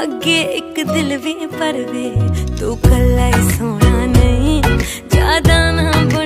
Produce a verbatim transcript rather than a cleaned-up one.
अगे एक दिल भी पर वे तू कला ही सोना नहीं ज्यादा ना